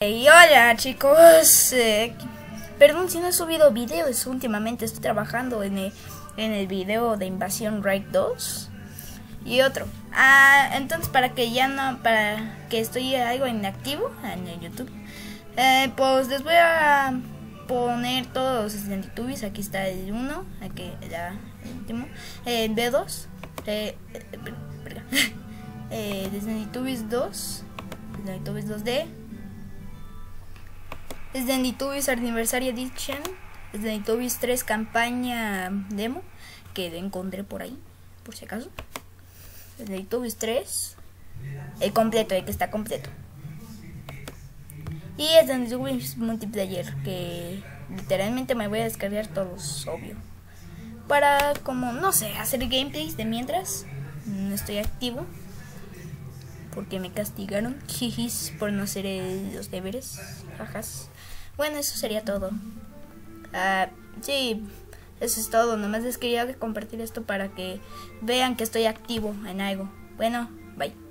Y hola chicos, perdón si no he subido videos últimamente, estoy trabajando en el video de Invasión Raid 2 y otro. Entonces para que estoy algo inactivo en el YouTube, pues les voy a poner todos los Teletubbies. Aquí está el 1, aquí el último, el B2, Teletubbies 2, Teletubbies 2D, Teletubbies Anniversary Edition, Teletubbies 3 campaña demo, que encontré por ahí, por si acaso. Teletubbies 3, el completo, el que está completo. Y es Teletubbies Multiplayer, que literalmente me voy a descargar todos, obvio. Para, como, no sé, hacer gameplays de mientras no estoy activo. Porque me castigaron, jijis, por no hacer los deberes, jajas. Bueno, eso sería todo. Sí, eso es todo. Nomás les quería compartir esto para que vean que estoy activo en algo. Bueno, bye.